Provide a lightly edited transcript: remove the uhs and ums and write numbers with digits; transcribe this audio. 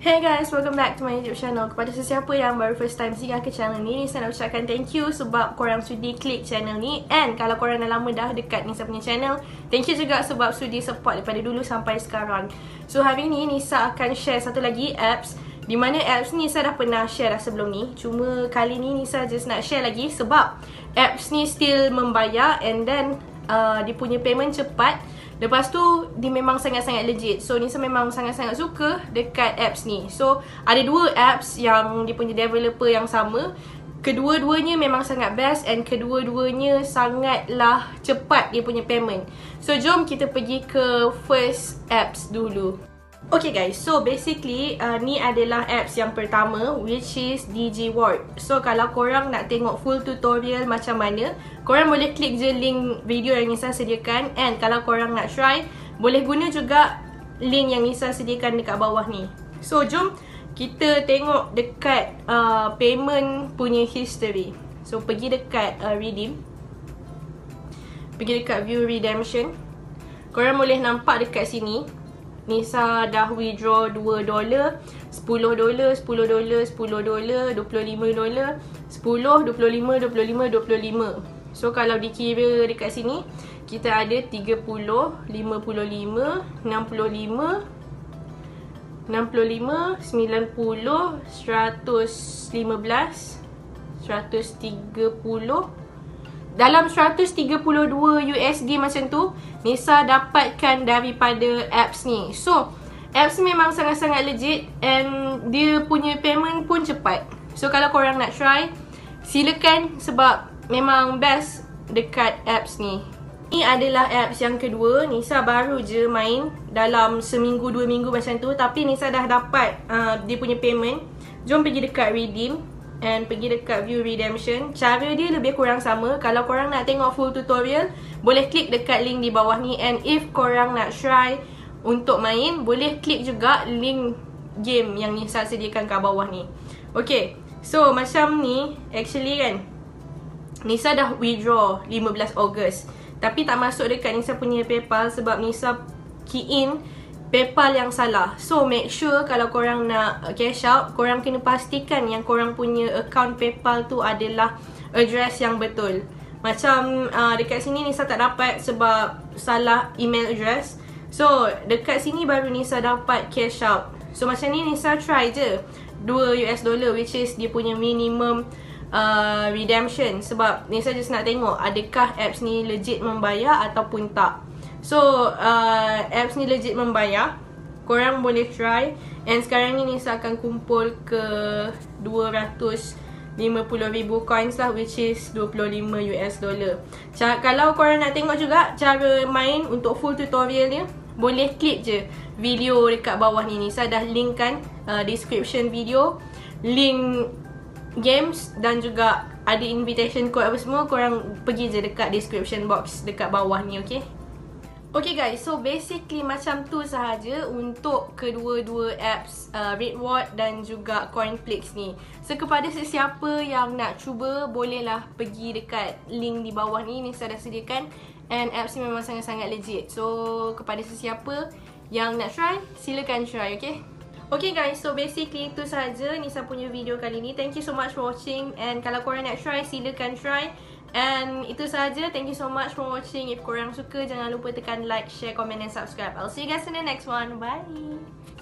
Hey guys, welcome back to my YouTube channel. Kepada sesiapa yang baru first time singgah ke channel ni, saya nak ucapkan thank you sebab korang sudi klik channel ni. And kalau korang dah lama dah dekat Nisa punya channel, thank you juga sebab sudi support daripada dulu sampai sekarang. So hari ni Nisa akan share satu lagi apps, di mana apps ni Nisa dah pernah share dah sebelum ni. Cuma kali ni Nisa just nak share lagi sebab apps ni still membayar and then dia punya payment cepat. Lepas tu, dia memang sangat-sangat legit. So, Nisa memang sangat-sangat suka dekat apps ni. So, ada dua apps yang dia punya developer yang sama. Kedua-duanya memang sangat best and kedua-duanya sangatlah cepat dia punya payment. So, jom kita pergi ke first apps dulu. Okay guys, so basically ni adalah apps yang pertama, which is DigiWard. So kalau korang nak tengok full tutorial macam mana, korang boleh klik je link video yang Nisa sediakan. And kalau korang nak try, boleh guna juga link yang Nisa sediakan dekat bawah ni. So jom kita tengok dekat payment punya history. So pergi dekat redeem, pergi dekat view redemption. Korang boleh nampak dekat sini Nisa dah withdraw $2, $10, $10, $10, $25, $10, 25, 25, 25. So kalau dikira dekat sini, kita ada 30, 55, 65, 65, 90, 115, 130, 130. Dalam 132 USD macam tu, Nisa dapatkan daripada apps ni. So, apps ni memang sangat-sangat legit and dia punya payment pun cepat. So, kalau korang nak try, silakan sebab memang best dekat apps ni. Ni adalah apps yang kedua. Nisa baru je main dalam seminggu, 2 minggu macam tu. Tapi Nisa dah dapat dia punya payment. Jom pergi dekat redeem and pergi dekat view redemption. Cara dia lebih kurang sama. Kalau korang nak tengok full tutorial, boleh klik dekat link di bawah ni. And if korang nak try untuk main, boleh klik juga link game yang Nisa sediakan kat bawah ni. Okay, so macam ni, actually kan, Nisa dah withdraw 15 Ogos. Tapi tak masuk dekat Nisa punya PayPal sebab Nisa key in PayPal yang salah. So make sure kalau korang nak cash out, korang kena pastikan yang korang punya account PayPal tu adalah address yang betul. Macam dekat sini Nisa tak dapat sebab salah email address. So dekat sini baru Nisa dapat cash out. So macam ni Nisa try je $2 which is dia punya minimum redemption. Sebab Nisa just nak tengok adakah apps ni legit membayar ataupun tak. So, apps ni legit membayar. Korang boleh try. And sekarang ni Nisa akan kumpul ke 250,000 coins lah, which is $25. Kalau korang nak tengok juga cara main untuk full tutorial dia, boleh klik je video dekat bawah ni. Nisa dah linkkan description video, link games dan juga ada invitation code apa semua. Korang pergi je dekat description box dekat bawah ni, okay? Okay guys, so basically macam tu sahaja untuk kedua-dua apps RedWard dan juga Coinflix ni. So kepada sesiapa yang nak cuba, bolehlah pergi dekat link di bawah ni, Nisa dah sediakan. And apps ni memang sangat-sangat legit. So kepada sesiapa yang nak try, silakan try, okay? Okay guys, so basically itu sahaja Nisa punya video kali ni. Thank you so much for watching. And kalau korang nak try, silakan try. And itu sahaja. Thank you so much for watching. If korang suka, jangan lupa tekan like, share, comment and subscribe. I'll see you guys in the next one. Bye!